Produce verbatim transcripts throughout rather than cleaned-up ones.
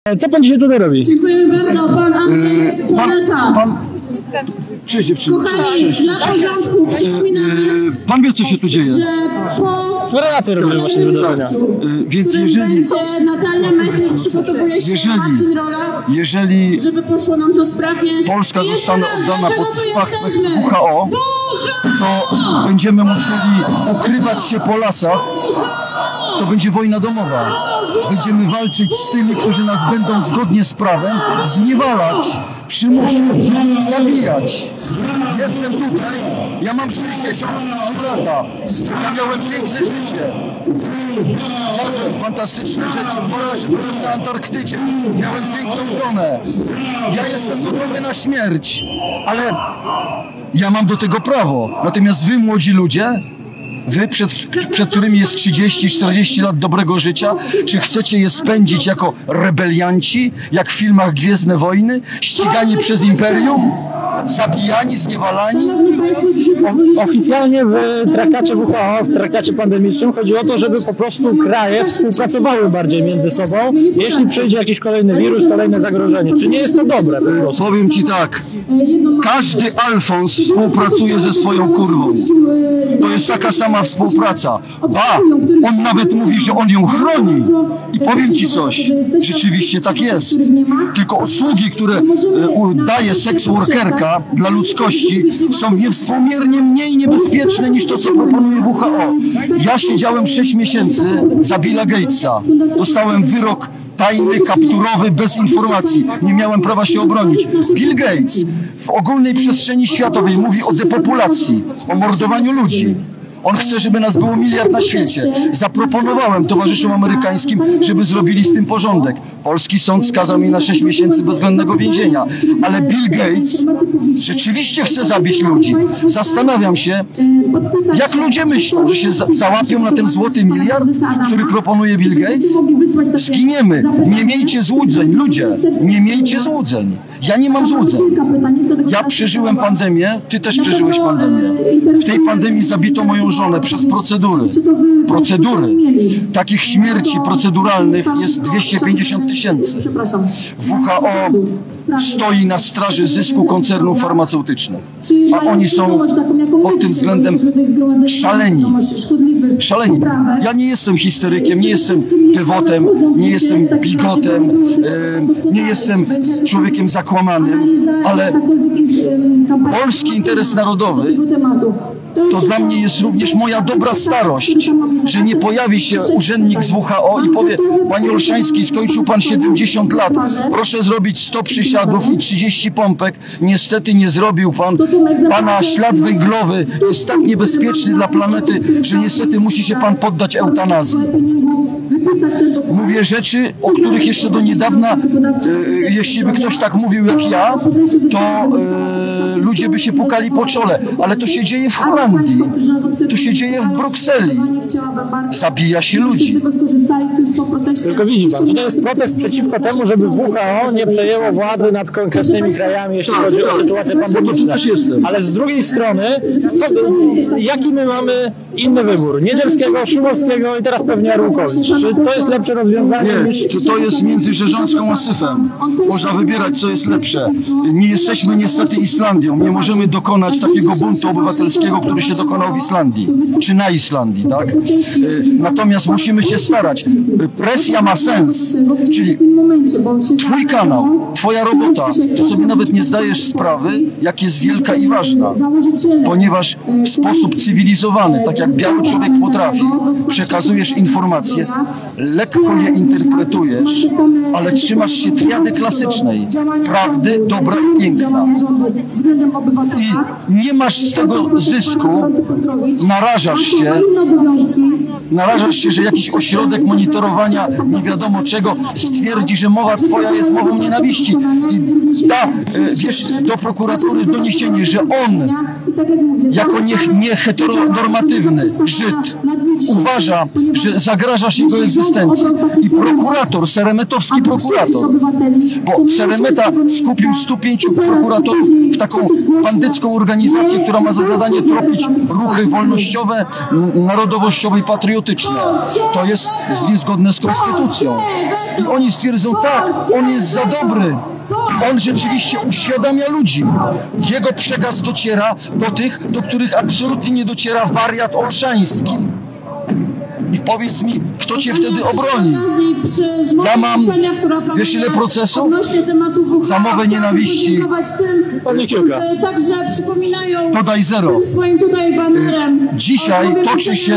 Co pan dzisiaj tutaj robi? Dziękujemy bardzo. Pan Andrzej Poleta. Pan... Cześć dziewczyny. Kochani, dla porządku przypominamy, pan wie, co się tu dzieje. że po... Relacje robimy właśnie z wydarzenia. Więc jeżeli... będzie Natalia Mechnik, przygotowuje się Jeżeli- Marcin Rola, Jeżeli żeby poszło nam to sprawnie. Polska I jeszcze zostanie raz, oddana dlaczego pod tu wpachę jesteśmy? W H O, W H O! to będziemy musieli ukrywać się po lasach. To będzie wojna domowa. Będziemy walczyć z tymi, którzy nas będą zgodnie z prawem zniewalać, przymuszać, zabijać. Jestem tutaj, ja mam sześćdziesiąt trzy lata. Ja miałem piękne życie. Miałem fantastyczne rzeczy. Dwa razy byłem na Antarktydzie. Miałem piękną żonę. Ja jestem gotowy na śmierć, ale ja mam do tego prawo. Natomiast wy, młodzi ludzie, wy, przed, przed którymi jest trzydzieści czterdzieści lat dobrego życia, czy chcecie je spędzić jako rebelianci, jak w filmach Gwiezdne Wojny, ścigani przez Imperium, zabijani, zniewalani? Szanowni Państwo, dzisiaj pozwoliśmy... Oficjalnie w traktacie W H O, w traktacie pandemicznym chodzi o to, żeby po prostu kraje współpracowały bardziej między sobą, jeśli przyjdzie jakiś kolejny wirus, kolejne zagrożenie. Czy nie jest to dobre po prostu? Powiem ci tak, każdy Alfons współpracuje ze swoją kurwą. To jest taka sama współpraca. Ba, on nawet mówi, że on ją chroni. I powiem ci coś, rzeczywiście tak jest. Tylko usługi, które e, daje seks workerka dla ludzkości, są niewspółmiernie mniej niebezpieczne niż to, co proponuje W H O. Ja siedziałem sześć miesięcy za Billa Gatesa. Dostałem wyrok tajny, kapturowy, bez informacji. Nie miałem prawa się obronić. Bill Gates w ogólnej przestrzeni światowej mówi o depopulacji, o mordowaniu ludzi. On chce, żeby nas było miliard na świecie. Zaproponowałem towarzyszom amerykańskim, żeby zrobili z tym porządek. Polski sąd skazał mnie na sześć miesięcy bezwzględnego więzienia. Ale Bill Gates rzeczywiście chce zabić ludzi. Zastanawiam się, jak ludzie myślą, że się za załapią na ten złoty miliard, który proponuje Bill Gates? Zginiemy. Nie miejcie złudzeń, ludzie. Nie miejcie złudzeń. Ja nie mam złudzeń. Ja przeżyłem pandemię, ty też przeżyłeś pandemię. W tej pandemii zabito moją żonę przez procedury. Procedury. Takich śmierci proceduralnych jest dwieście pięćdziesiąt tysięcy. W H O stoi na straży zysku koncernów farmaceutycznych. A oni są pod tym względem szaleni. Szaleni. Ja nie jestem historykiem, nie jestem dewotem, nie jestem bigotem, e, nie jestem człowiekiem zakłamanym, ale polski interes narodowy to dla mnie jest również moja dobra starość, że nie pojawi się urzędnik z W H O i powie: panie Olszański, skończył pan siedemdziesiąt lat, proszę zrobić sto przysiadów i trzydzieści pompek. Niestety nie zrobił pan. Pana ślad węglowy jest tak niebezpieczny dla planety, że niestety musi się pan poddać eutanazji. Mówię rzeczy, o których jeszcze do niedawna, e, jeśli by ktoś tak mówił jak ja, to e, ludzie by się pukali po czole. Ale to się dzieje w Holandii, to się dzieje w Brukseli. Zabija się ludzi. Tylko widzi pan, tutaj jest protest przeciwko temu, żeby W H O nie przejęło władzy nad konkretnymi krajami, jeśli chodzi o sytuację pandemiczną. Ale z drugiej strony, co, jaki my mamy inny wybór? Niedzielskiego, Szumowskiego i teraz pewnie Arłukowicz. Czy to jest lepsze rozwiązanie? Nie, niż... to, to jest między Rzeżańską a Syfem. Można wybierać, co jest lepsze. Nie jesteśmy niestety Islandią. Nie możemy dokonać takiego buntu obywatelskiego, który się dokonał w Islandii. Czy na Islandii, tak? Natomiast musimy się starać. Presja ma sens. Czyli twój kanał, twoja robota, to sobie nawet nie zdajesz sprawy, jak jest wielka i ważna. Ponieważ w sposób cywilizowany, tak jak biały człowiek potrafi, przekazujesz informacje, lekko je interpretujesz, ale trzymasz się triady klasycznej. Prawdy, dobra i piękna. I nie masz z tego zysku, narażasz się, narażasz się, że jakiś ośrodek monitorowania nie wiadomo czego stwierdzi, że mowa twoja jest mową nienawiści i da, wiesz, do prokuratury doniesienie, że on jako nie, nie heteronormatywny Żyd uważa, że zagrażasz jego egzystencji. I prokurator, seremetowski prokurator, bo Seremeta skupił stu pięciu prokuratorów w taką bandycką organizację, która ma za zadanie tropić ruchy wolnościowe, narodowościowe i patriotyczne. To jest niezgodne z konstytucją. I oni stwierdzą, tak, on jest za dobry. On rzeczywiście uświadamia ludzi. Jego przekaz dociera do tych, do których absolutnie nie dociera wariat olszański. I powiedz mi, kto cię wtedy obroni? Ja mam, wiesz ile procesów? Za mowę nienawiści. Także przypominają Dodaj zero. swoim tutaj banerem. Dzisiaj toczy się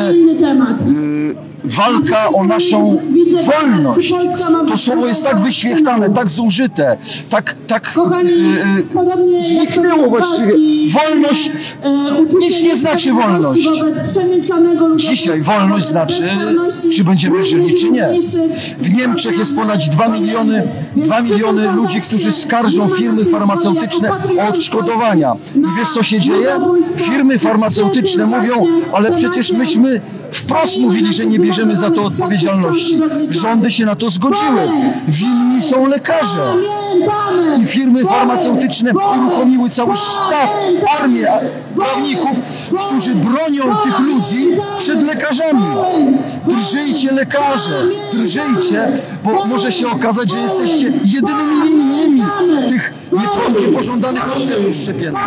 walka o naszą wolność. To słowo jest tak wyświechtane, tak zużyte, tak, tak Kochani, podobnie zniknęło właściwie. Wolność nic nie znaczy wolność. Dzisiaj wolność znaczy, czy będziemy żyli, czy nie. W Niemczech jest ponad dwa miliony, dwa miliony ludzi, którzy skarżą firmy farmaceutyczne o odszkodowania. I wiesz, co się dzieje? Firmy farmaceutyczne mówią, ale przecież myśmy wprost mówili, że nie bierzemy za to odpowiedzialności. Rządy się na to zgodziły. Winni są lekarze. I firmy farmaceutyczne uruchomiły cały sztab, armię prawników, którzy bronią tych ludzi przed lekarzami. Drżyjcie lekarze, drżyjcie, bo może się okazać, że jesteście jedynymi winnymi tych niepożądanych oddziałów szczepionek.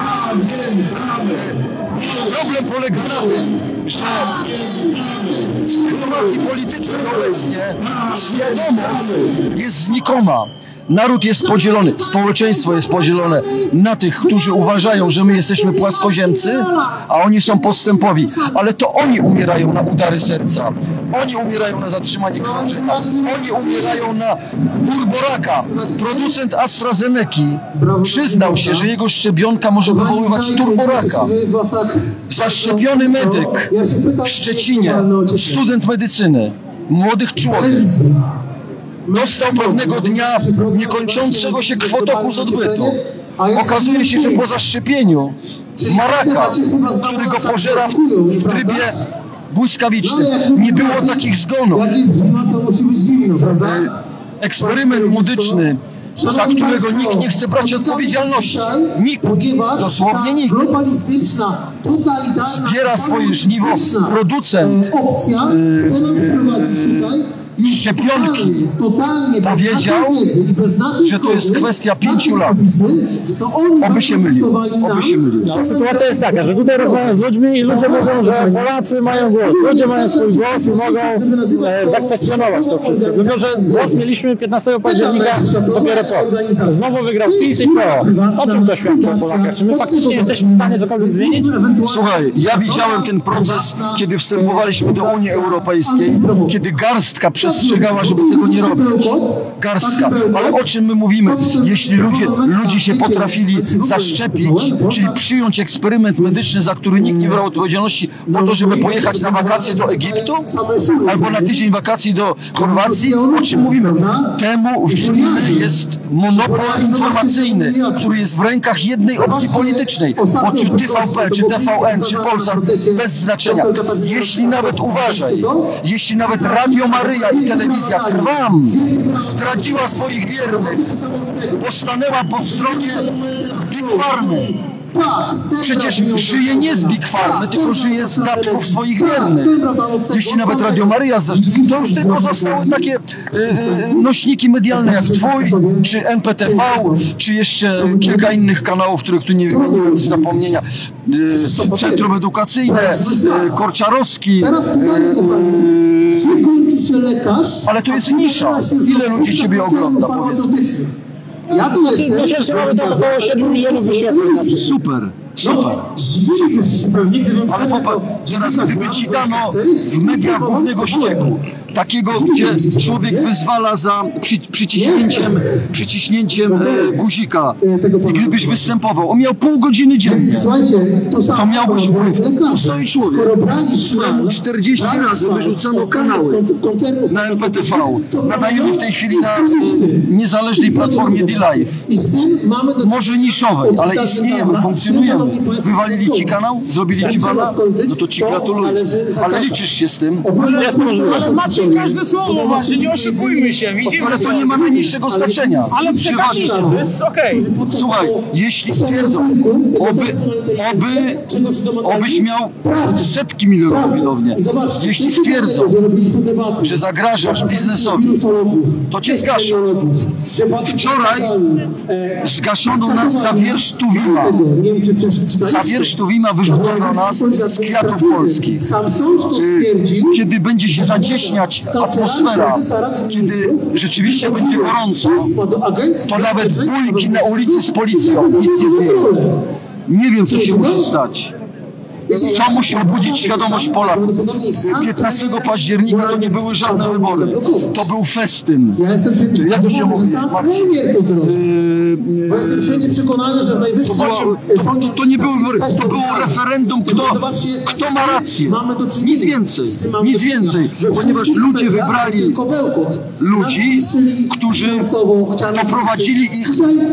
Problem polega na tym, że w sytuacji politycznej obecnie świadomość jest znikoma. Naród jest podzielony, społeczeństwo jest podzielone na tych, którzy uważają, że my jesteśmy płaskoziemcy, a oni są postępowi. Ale to oni umierają na udary serca, oni umierają na zatrzymanie krążenia, oni umierają na ból boraka. Producent AstraZeneki przyznał się, że jego szczepionka może wywoływać turboraka. Zaszczepiony medyk w Szczecinie, student medycyny, młodych człowiek, dostał pewnego dnia niekończącego się krwotoku z odbytu. Okazuje się, że po zaszczepieniu ma raka, który go pożera w, w trybie błyskawicznym. Nie było takich zgonów. Eksperyment medyczny, za którego nikt nie chce brać odpowiedzialności. Nikt, dosłownie nikt. Zbiera swoje żniwo producent yy, szczepionki powiedział, że to jest kwestia pięciu lat. Oby się mylił. Oby się mylił. No, sytuacja jest taka, że tutaj rozmawiam z ludźmi i ludzie mówią, że Polacy mają głos. Ludzie mają swój głos i mogą e, zakwestionować to wszystko. Tylko, że głos mieliśmy piętnastego października dopiero co? Znowu wygrał PiS i P O. O czym to świadczy o Polakach? Czy my faktycznie jesteśmy w stanie cokolwiek zmienić? Słuchaj, ja widziałem ten proces, kiedy wstępowaliśmy do Unii Europejskiej, kiedy garstka przestrzegała, żeby tego nie robić. Garstka. Ale o czym my mówimy? Jeśli ludzie, ludzie się potrafili zaszczepić, czyli przyjąć eksperyment medyczny, za który nikt nie brał odpowiedzialności, po to, żeby pojechać na wakacje do Egiptu, albo na tydzień wakacji do Chorwacji, o czym mówimy? Temu winny jest monopol informacyjny, który jest w rękach jednej opcji politycznej, bo czy T V P, czy T V N, czy Polsat, bez znaczenia. Jeśli nawet, uważaj, jeśli nawet Radio Maryja i telewizja Trwam zdradziła swoich wiernych, bo stanęła po stronie Big Farmy. Przecież żyje nie z Big Farmy, tylko żyje z datków swoich wiernych. Jeśli nawet Radio Maryja, to już tylko zostały takie e, nośniki medialne jak Twój, czy N P T V, czy jeszcze kilka innych kanałów, których tu nie wymieniłem z zapomnienia. E, Centrum Edukacyjne, e, Korczarowski. E, ale to jest nisza. Ile ludzi Ciebie ogląda, powiedz? Ja tu jestem. Miesięcznie mamy tam około siedmiu milionów wyświetleń. Super, super. Ale popatrz, teraz gdyby ci dano w mediach głównego ścieku, takiego, gdzie człowiek wyzwala za przy, przyciśnięciem, przyciśnięciem e, guzika i gdybyś występował, on miał pół godziny dziennie, to miałbyś wpływ. Tu stoi człowiek, któremu czterdzieści razy wyrzucano kanały na N P T V. Nadajemy w tej chwili na e, niezależnej platformie D-Live. Może niszowej, ale istniejemy, funkcjonujemy. czemu? Wywalili ci kanał? Zrobili ci bana? No to ci gratuluję. Ale liczysz się z tym? Ale macie każde słowo wasze, nie oszukujmy się, widzimy. Ale to nie ma najmniejszego znaczenia. Ale przekażcie, to jest okej. Słuchaj, jeśli stwierdzą, oby, oby, obyś miał setki milionów widownie, jeśli stwierdzą, że zagrażasz biznesowi, to cię zgaszą. Wczoraj zgaszono nas za wiersz Tuwima. Za wiersz Tuwima wyrzucono nas z Kwiatów Polskich. Kiedy będzie się zacieśniać atmosfera, kiedy rzeczywiście będzie gorąco, to nawet bójki na ulicy z policją nic nie zmieni. Nie wiem, co się musi stać. Co musi obudzić świadomość Polaków? piętnastego października to nie były żadne wybory. To był festyn. Jak to się mówi? Bo jestem wszędzie przekonany, że w najwyższym... To, to, to nie było wybory. To było referendum, kto, kto ma rację. Nic więcej. Nic więcej. Ponieważ ludzie wybrali ludzi, którzy doprowadzili ich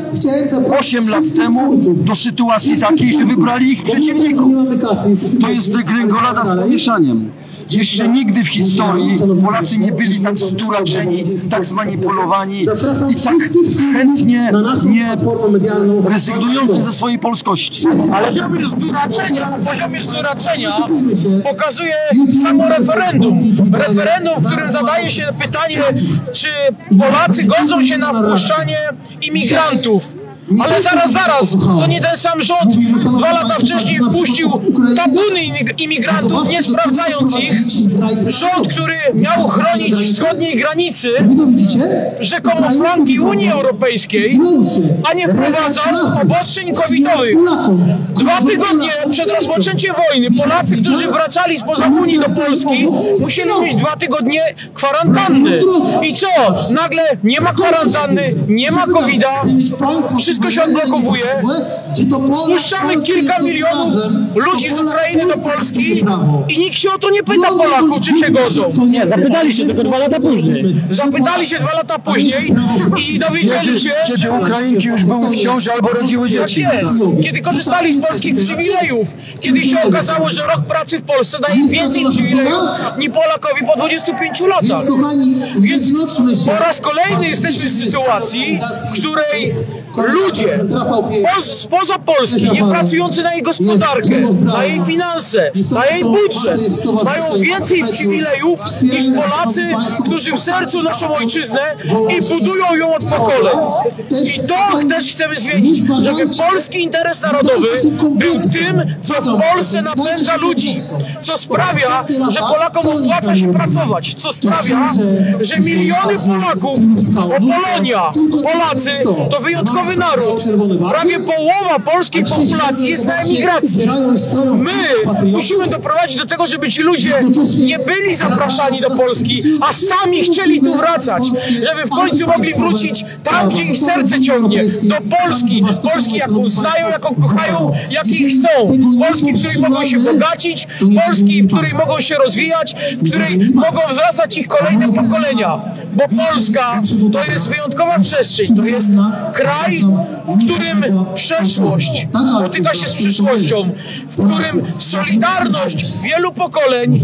osiem lat temu do sytuacji takiej, że wybrali ich przeciwników. To jest degrengolada z pomieszaniem. Jeszcze nigdy w historii Polacy nie byli tak zduraczeni, tak zmanipulowani i tak chętnie nie rezygnujący ze swojej polskości. Ale poziom zduraczenia, poziom zduraczenia pokazuje samo referendum. Referendum, w którym zadaje się pytanie, czy Polacy godzą się na wpuszczanie imigrantów. Ale zaraz, zaraz, to nie ten sam rząd dwa lata wcześniej wpuścił tabuny imigrantów, nie sprawdzając ich. Rząd, który miał chronić wschodniej granicy, rzekomo flanki Unii Europejskiej, a nie wprowadzał obostrzeń covidowych. Dwa tygodnie przed rozpoczęciem wojny Polacy, którzy wracali spoza Unii do Polski, musieli mieć dwa tygodnie kwarantanny. I co? Nagle nie ma kwarantanny, nie ma covida, wszystko się odblokowuje, puszczamy kilka milionów ludzi z Ukrainy do Polski i nikt się o to nie pyta Polaków, czy się godzą. Nie, zapytali się tylko dwa lata później. Zapytali się dwa lata później i dowiedzieli się, Kiedy Ukrainki już były w ciąży albo rodziły dzieci. kiedy korzystali z polskich przywilejów, kiedy się okazało, że rok pracy w Polsce daje więcej przywilejów niż Polakowi po dwudziestu pięciu latach. Więc po raz kolejny jesteśmy w sytuacji, w której ludzie spoza Polski, nie pracujący na jej gospodarkę, na jej finanse, na jej budżet, mają więcej przywilejów niż Polacy, którzy w sercu noszą ojczyznę i budują ją od pokoleń. I to też chcemy zmienić, żeby polski interes narodowy był tym, co w Polsce napędza ludzi, co sprawia, że Polakom opłaca się pracować, co sprawia, że miliony Polaków, bo Polonia, Polacy to wyjątkowy naród. Prawie połowa polskiej populacji jest na emigracji. My musimy doprowadzić do tego, żeby ci ludzie nie byli zapraszani do Polski, a sami chcieli tu wracać, żeby w końcu mogli wrócić tam, gdzie ich serce ciągnie, do Polski. Polski, jaką znają, jaką kochają, jakiej chcą. Polski, w której mogą się bogacić, Polski, w której mogą się rozwijać, w której mogą wzrastać ich kolejne pokolenia. Bo Polska to jest wyjątkowa przestrzeń, to jest kraj, w którym przeszłość spotyka się z przyszłością, w którym solidarność wielu pokoleń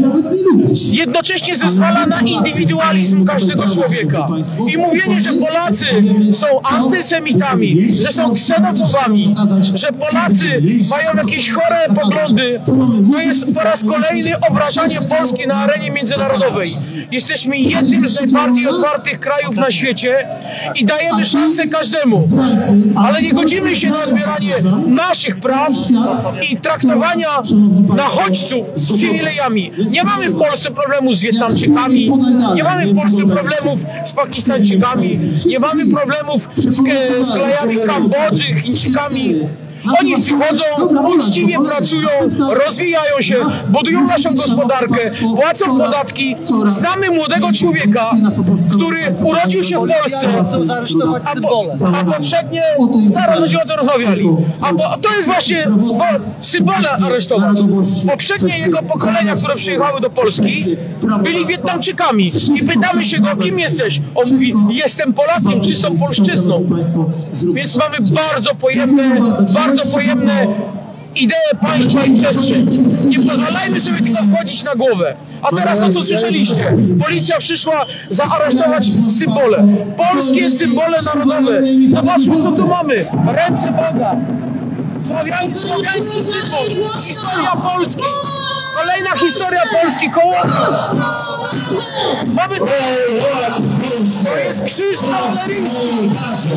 jednocześnie zezwala na indywidualizm każdego człowieka. I mówienie, że Polacy są antysemitami, że są ksenofobami, że Polacy mają jakieś chore poglądy, to jest po raz kolejny obrażanie Polski na arenie międzynarodowej. Jesteśmy jednym z najbardziej otwartych krajów na świecie i dajemy szansę każdemu, ale nie godzimy się na odbieranie naszych praw i traktowania nachodźców z przywilejami. Nie mamy w Polsce problemu z Wietnamczykami, nie mamy w Polsce problemów z Pakistańczykami, nie mamy problemów z, z krajami Kambodży, Chińczykami. Oni przychodzą, uczciwie pracują, rozwijają się, budują naszą gospodarkę, płacą podatki. Znamy młodego człowieka, który urodził się w Polsce, a, po, a poprzednie, zaraz będziemy o tym rozmawiali, a po, to jest właśnie symbole aresztować. Poprzednie jego pokolenia, które przyjechały do Polski, byli Wietnamczykami i pytamy się go, kim jesteś? On mówi, jestem Polakiem, czystą polszczyzną. Więc mamy bardzo pojemne, bardzo bardzo pojemne idee państwa i przestrzeń. Nie pozwalajmy sobie tylko wchodzić na głowę. A teraz to, co słyszeliście. Policja przyszła zaaresztować symbole. Polskie symbole narodowe. Zobaczmy, co tu mamy. Ręce Boga. Słowiański, słowiański symbol. Historia Polski. Kolejna historia Polski. Kołowroć. Mamy... To jest krzyż kawaleryjski.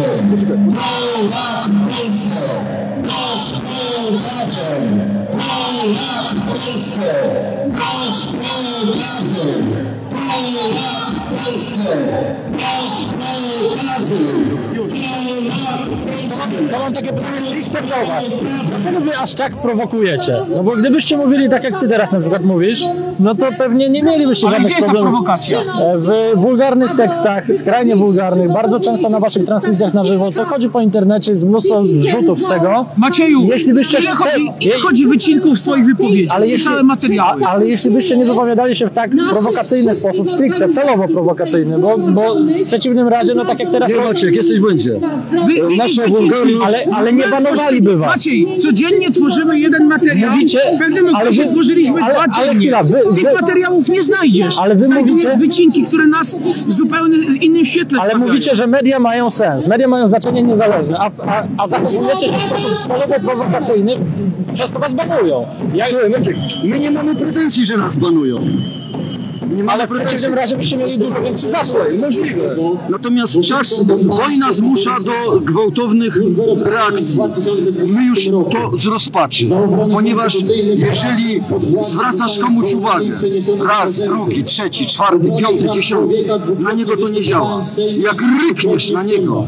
To mam takie pytanie stricte do was. Dlaczego wy aż tak prowokujecie? No bo gdybyście mówili tak, jak ty teraz na przykład mówisz, no to pewnie nie mielibyście Ale żadnych gdzie jest ta problemów. prowokacja? W wulgarnych tekstach, skrajnie wulgarnych, bardzo często na waszych transmisjach na żywo, co chodzi po internecie, jest mnóstwo zrzutów z tego. Macieju, jeśli byście ile, chodzi, te... ile chodzi wycinków swoich wypowiedzi? Ale jeśli, całe materiały. ale jeśli byście nie wypowiadali się w tak prowokacyjny sposób, stricte, celowo prowokacyjny, bo, bo w przeciwnym razie, no tak jak teraz... Nie, Maciek, jesteś w błędzie. Wy, Nasze wycinki, wulgarność... Ale, ale nie banowaliby was. Maciej, codziennie tworzymy jeden materiał. Mówicie, w pewnym ale okresie wy- tworzyliśmy ale- dwa ale dziennie. chwila, wy- Tych wy- materiałów nie znajdziesz. Ale wy Znajdujesz mówicie- wycinki, które nas w zupełnie innym świetle Ale stawiają. mówicie, że media mają sens, media mają znaczenie niezależne, a, a, a zachowujecie się w sposób celowo prowokacyjny, przez to was banują. Ja, Słuchaj, Maciek, my nie mamy pretensji, że nas banują. Nie mamy ale w pretensji. przeciwnym razie byście mieli dużo większy zasób. Możliwe. Natomiast czas, wojna zmusza do gwałtownych reakcji. My już to z rozpaczy, ponieważ jeżeli zwracasz komuś uwagę, raz, drugi, trzeci, czwarty, piąty, dziesiąty, na niego to nie działa. Jak rykniesz na niego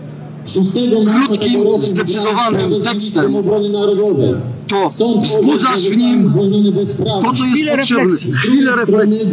krótkim, zdecydowanym tekstem, to wzbudzasz w nim to, co jest potrzebne. Chwilę refleksji.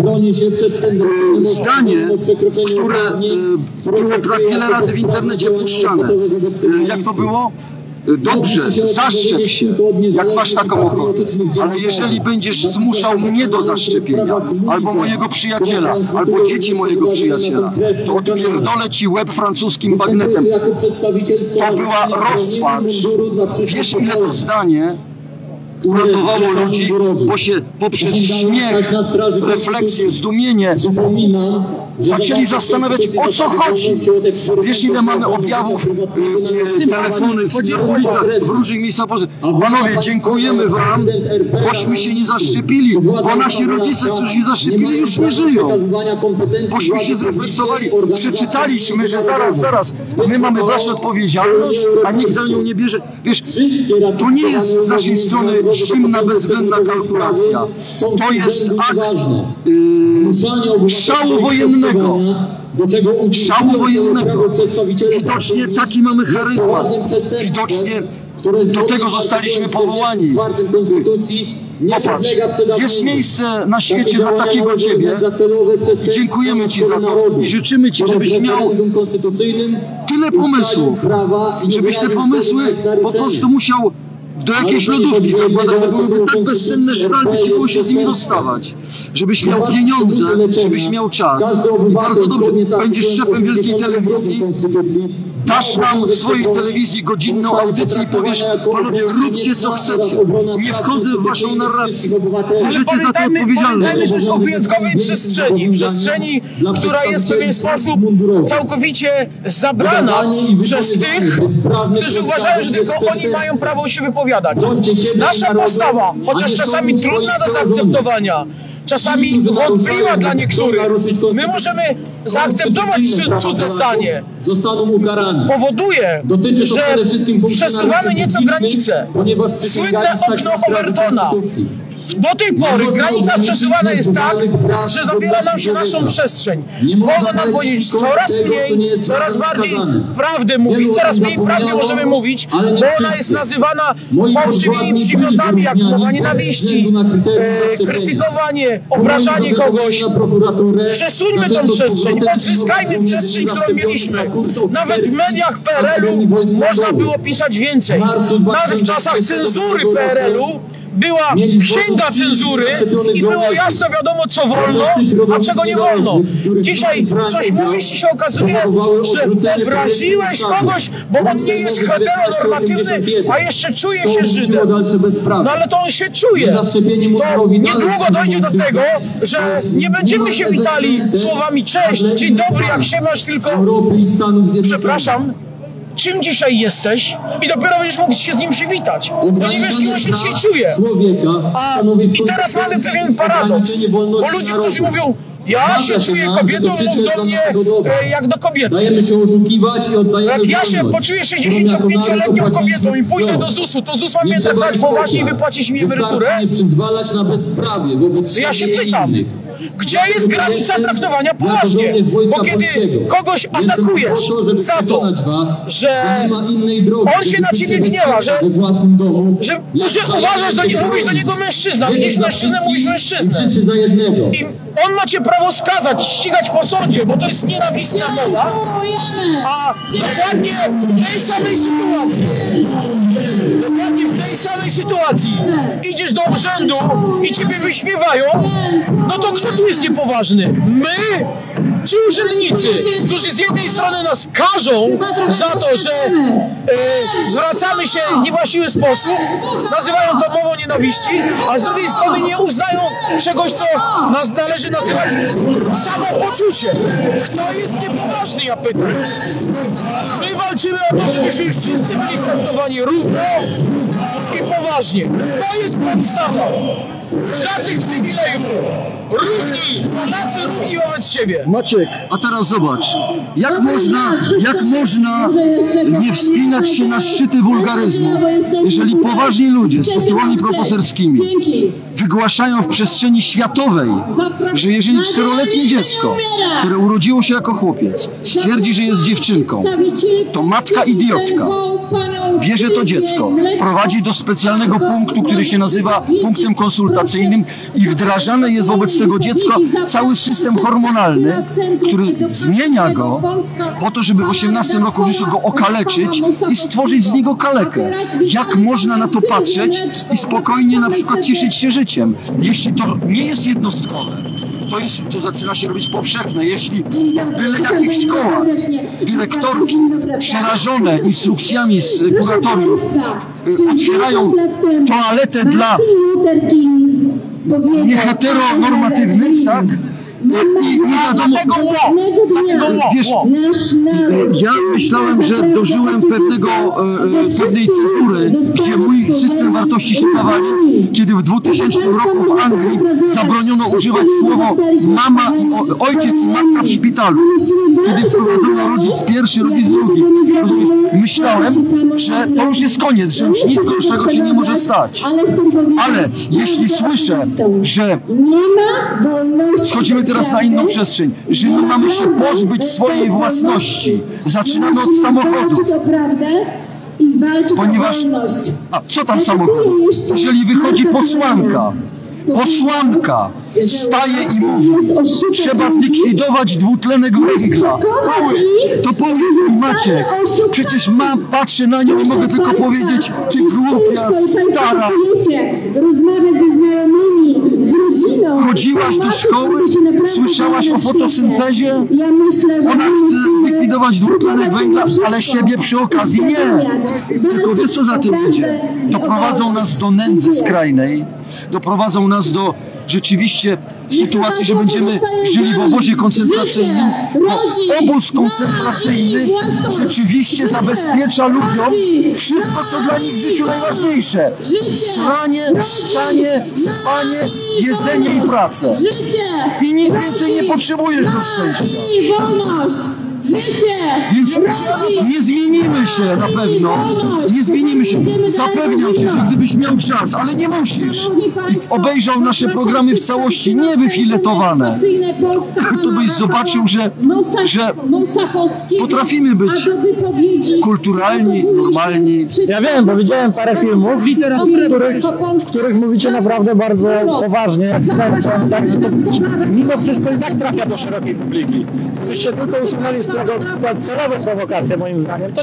Zdanie, które e, było tak wiele razy w internecie puszczane. E, jak to było? Dobrze, zaszczep się, jak masz taką ochotę, ale jeżeli będziesz zmuszał mnie do zaszczepienia, albo mojego przyjaciela, albo dzieci mojego przyjaciela, to odpierdolę ci łeb francuskim bagnetem. To była rozpacz. Wiesz, ile to zdanie uratowało ludzi, bo się poprzez śmiech, refleksję, zdumienie zaczęli zastanawiać, o co chodzi. Wiesz, ile mamy objawów e, e, telefonnych w ulicach, w różnych miejscach Polski. Panowie, dziękujemy wam, bośmy się nie zaszczepili, bo nasi rodzice, którzy się zaszczepili, już nie żyją. Bośmy się zreflektowali, przeczytaliśmy, że zaraz, zaraz, my mamy brać odpowiedzialność, a nikt za nią nie bierze. Wiesz, to nie jest z naszej strony zimna, bezwzględna kalkulacja. To jest akt yy, szału wojennego. Szału wojennego. Widocznie taki mamy charyzmat. Widocznie do tego zostaliśmy powołani. Popatrz, jest miejsce na świecie dla takiego Ciebie i dziękujemy Ci za to i życzymy Ci, żebyś miał tyle pomysłów, żebyś te pomysły po prostu musiał do jakiejś lodówki zakładać, bo byłyby tak bezcenne, że żal by ci było się z nimi rozstawać. Żebyś miał pieniądze, żebyś miał czas. I bardzo dobrze, będziesz szefem wielkiej telewizji, dasz nam w swojej telewizji godzinną audycję i powiesz, panowie, róbcie co chcecie. Nie wchodzę w waszą narrację. Bierzecie za to odpowiedzialność. Pamiętajmy też o wyjątkowej przestrzeni. Przestrzeni, która jest w pewien sposób całkowicie zabrana przez tych, którzy uważają, że tylko oni mają prawo się wypowiadać. Nasza postawa, chociaż czasami trudna do zaakceptowania, czasami wątpliwa dla niektórych, my możemy zaakceptować cudze zdanie, powoduje, że przesuwamy nieco granice. Słynne okno Overtona. Do tej pory granica przesuwana jest tak, że zabiera nam się naszą przestrzeń. Wolno nam powiedzieć coraz mniej, coraz bardziej prawdy mówić, coraz mniej prawdy możemy mówić, bo ona jest nazywana fałszywymi przymiotami, jak mowa nienawiści, e, krytykowanie, obrażanie kogoś. Przesuńmy tą przestrzeń, odzyskajmy przestrzeń, którą mieliśmy. Nawet w mediach P R L u można było pisać więcej. Nawet w czasach cenzury P R L u była księga cenzury i było jasno wiadomo, co wolno, a czego nie wolno. Dzisiaj coś mówisz i się okazuje, że obraziłeś kogoś, bo on nie jest heteronormatywny, a jeszcze czuje się Żydem. No ale to on się czuje. To niedługo dojdzie do tego, że nie będziemy się witali słowami cześć, dzień dobry, jak się masz, tylko przepraszam, czym dzisiaj jesteś? I dopiero będziesz mógł się z nim się witać. Bo nie wiesz, kim on się dzisiaj czuje. A, I teraz mamy pewien paradoks. Bo ludzie, którzy mówią, ja się czuję kobietą, mów do mnie e, jak do kobiety. Dajemy się oszukiwać i oddajemy Jak ja się poczuję sześćdziesięciopięcioletnią kobietą i pójdę do zusu, to ZUS ma mnie tak poważnie i wypłacić mi emeryturę? Nie przyzwalać na bezprawie wobec Ja się siebie i pytam, innych. gdzie jest granica traktowania poważnie? Bo kiedy kogoś atakujesz za to, że on się na ciebie gniewa, że, że, że uważasz, do nie, mówisz do niego mężczyzna, widzisz mężczyznę, mówisz mężczyznę. I on ma cię prawo skazać, ścigać po sądzie, bo to jest nienawistna mowa, a dokładnie w tej samej sytuacji, dokładnie w tej samej sytuacji idziesz do urzędu i ciebie wyśmiewają, no to kto tu jest niepoważny? My? Czy urzędnicy, którzy z jednej strony nas karzą za to, że e, zwracamy się w niewłaściwy sposób, nazywają to mową nienawiści, a z drugiej strony nie uznają czegoś, co nas należy nazywać samopoczucie. Kto jest niepoważny, ja pytam. My walczymy o to, żebyśmy wszyscy byli traktowani równo i poważnie. To jest podstawa. Żadnych przywilejów. Równi, Polacy równi wobec siebie. Maciek, a teraz zobacz, jak można, jak można nie wspinać się na szczyty wulgaryzmu, jeżeli poważni ludzie z tytułami profesorskimi wygłaszają w przestrzeni światowej, że jeżeli czteroletnie dziecko, które urodziło się jako chłopiec, stwierdzi, że jest dziewczynką, to matka idiotka bierze to dziecko, prowadzi do specjalnego punktu, który się nazywa punktem konsultacyjnym i wdrażane jest wobec tego dziecka cały system hormonalny, który zmienia go po to, żeby w osiemnastym roku życia go okaleczyć i stworzyć z niego kalekę. Jak można na to patrzeć i spokojnie na przykład cieszyć się życiem, jeśli to nie jest jednostkowe? To, jest, to zaczyna się robić powszechne. Jeśli w byle jakich szkołach dyrektorki przerażone instrukcjami z kuratoriów otwierają toaletę dla nieheteronormatywnych, tak? I nie wiadomo, wiesz, ja myślałem, że dożyłem pewnego, e, pewnej cenzury, gdzie mój system wartości się zawalił, kiedy w dwutysięcznym roku w Anglii zabroniono używać słowo mama i o, ojciec i matka w szpitalu. Kiedy wprowadzono rodzic pierwszy, rodzic drugi. Myślałem, że to już jest koniec, że już nic gorszego się nie może stać. Ale jeśli słyszę, że schodzimy teraz na inną przestrzeń, że my mamy się pozbyć swojej własności. Zaczynamy od samochodu. Ponieważ, a co tam samochód? Jeżeli wychodzi posłanka, posłanka staje i mówi, trzeba zlikwidować dwutlenek węgla. To powiedz mi, Maciek, przecież mam, patrzę na nią i mogę tylko powiedzieć, ty głupia, stara. Rozmawiać ze znajomymi, z rodziną. Chodziłaś do szkoły? Słyszałaś o fotosyntezie? Ona chce zlikwidować dwutlenek węgla, ale siebie przy okazji nie. Tylko wiesz, co za tym idzie? Doprowadzą nas do nędzy skrajnej, doprowadzą nas do rzeczywiście sytuacji, że będziemy żyli w obozie koncentracyjnym. Bo obóz koncentracyjny rzeczywiście zabezpiecza ludziom wszystko, co dla nich w życiu najważniejsze. Sranie, szczanie, spanie, jedzenie i pracę. I nic więcej nie potrzebujesz do szczęścia. Życie! Więc nie zmienimy się na pewno. Nie zmienimy się. Zapewniam cię, że gdybyś miał czas, ale nie musisz, obejrzał nasze programy w całości, nie wyfiletowane, to byś zobaczył, że, że potrafimy być kulturalni, normalni. Ja wiem, bo widziałem parę filmów, w których, w których mówicie naprawdę bardzo poważnie, z sensem, tak, że to mimo wszystko i tak trafia do szerokiej publiki. Żebyście tylko usunęli z tego celową prowokację, moim zdaniem. To nie jest tak,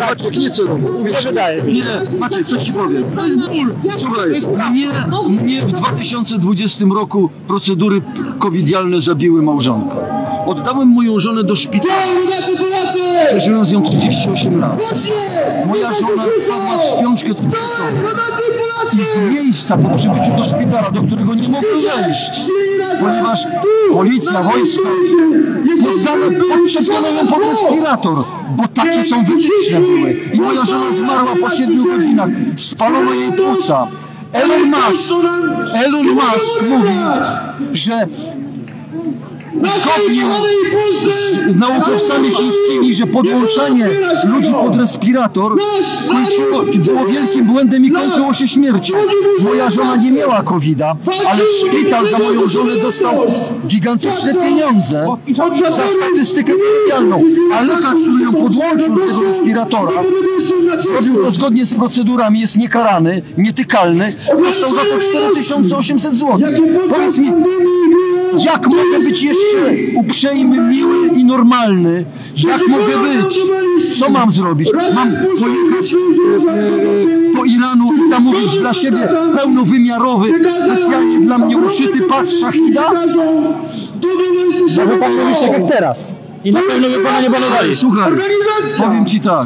Maciek, nie celowo, uwierz mi. Nie, Maciek, coś ci powiem. Słuchaj, mnie, mnie w dwa tysiące dwudziestym roku procedury covidialne zabiły małżonkę. Oddałem moją żonę do szpitala. Przeżyłem z nią trzydzieści osiem lat. Moja żona wpadła w śpiączkę cukrzycową. I z miejsca po przybyciu do szpitala, do którego nie mogłem wejść, ponieważ policja, wojsko podczepiono ją pod respirator, bo takie są wytyczne były. I moja żona zmarła po siedmiu godzinach. Spalono jej płuca. Elon Musk, Elon Musk mówi, że zgodnie z naukowcami chińskimi, że podłączanie ludzi pod respirator kończyło, było wielkim błędem i kończyło się śmiercią. Moja żona nie miała kowida, ale szpital za moją żonę dostał gigantyczne pieniądze za statystykę medialną. A lekarz, który ją podłączył do tego respiratora, zrobił to zgodnie z procedurami, jest niekarany, nietykalny, dostał za to cztery tysiące osiemset złotych. Powiedz mi, jak mogę być jeszcze uprzejmy, miły i normalny? Jak mogę być? Co mam zrobić? Mam pojechać e, do Iranu i zamówić dla siebie pełnowymiarowy, specjalnie dla mnie uszyty pas szachida? Może pan mówić tak jak teraz. I na pewno by pana nie balowali. Słuchaj, powiem ci tak.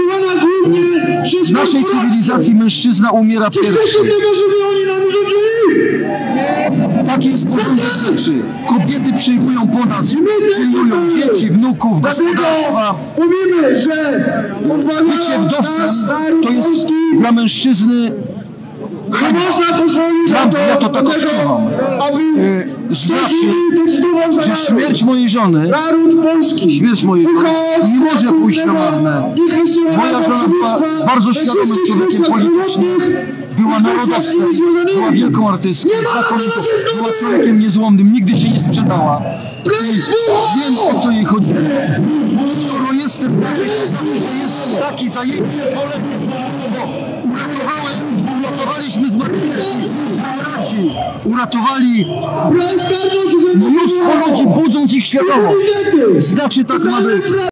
W naszej cywilizacji mężczyzna umiera pierwszy. Taki jest porządek rzeczy. Kobiety przyjmują po nas, przyjmują dzieci, wnuków, gospodarstwa. Mówimy, że Bycie wdowcem to jest dla mężczyzny. nie można pozwolić na to, Ja to tak odczuwam. aby Znaczy, że śmierć mojej żony, naród polski, śmierć mojej żony nie może pójść na marne. Moja żona była bardzo świadomym człowiekiem politycznym, była narodowcem, była wielką artystką, znakomitą, była człowiekiem niezłomnym, nigdy się nie sprzedała. I wiem, o co jej chodzi. Skoro jestem taki, to znaczy, że jestem taki za jej przyzwoleniem, bo uratowałem, uratowaliśmy z Marysy, braci, uratowali mnóstwo ludzi, budząc ich świadomość. Znaczy tak ma być.